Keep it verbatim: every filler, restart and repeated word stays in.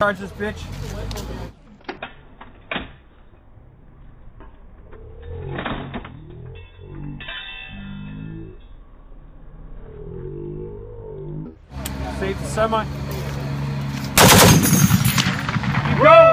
Charge this bitch. Save the semi. Keep going.